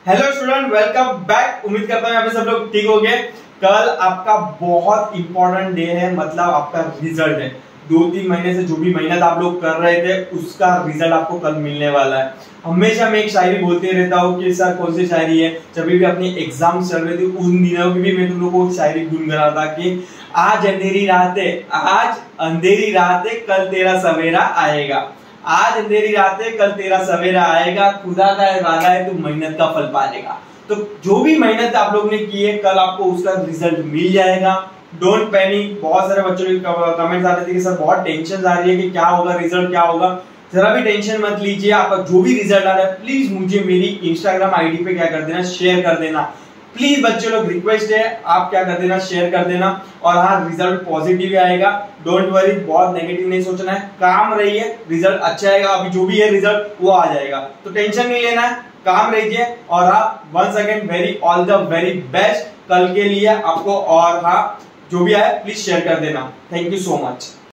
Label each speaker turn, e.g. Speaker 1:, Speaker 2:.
Speaker 1: Hello student, welcome back. उम्मीद करता हूँ यहाँ पे सब लोग ठीक हो गए। कल आपका बहुत इंपॉर्टेंट डे है, मतलब आपका रिजल्ट है। 2-3 महीने से जो भी मेहनत आप लोग कर रहे थे उसका रिजल्ट आपको कल मिलने वाला है। हमेशा मैं एक शायरी बोलते रहता हूँ कि सर कौन सी शायरी है, जब भी अपनी एग्जाम चल रही थी उन दिनों की भी मैं तुम लोग को शायरी गुनगुना था कि आज अंधेरी रात है, आज अंधेरी रात है, कल तेरा सवेरा आएगा। आज अंधेरी रात है, कल तेरा सवेरा आएगा, खुदा का वादा है तू मेहनत का फल पाएगा। तो जो भी मेहनत आप लोग ने की है कल आपको उसका रिजल्ट मिल जाएगा। Don't panic. बहुत सारे बच्चों के कमेंट्स आ रहे थे कि सर बहुत टेंशन आ रही है कि क्या होगा, रिजल्ट क्या होगा। जरा भी टेंशन मत लीजिए। आपका जो भी रिजल्ट आ रहा है प्लीज मुझे मेरी इंस्टाग्राम आईडी पे क्या कर देना, शेयर कर देना। प्लीज बच्चों लोग रिक्वेस्ट है, आप क्या कर देना, शेयर कर देना। और हाँ, रिजल्ट पॉजिटिव आएगा, डोंट वरी। बहुत नेगेटिव नहीं सोचना है, काम रहिए, रिजल्ट अच्छा आएगा। अभी जो भी है रिजल्ट वो आ जाएगा, तो टेंशन नहीं लेना है, काम रहिए। और हाँ, once again very all the very best कल के लिए आपको। और हाँ, जो भी आए प्लीज शेयर कर देना। Thank you so much.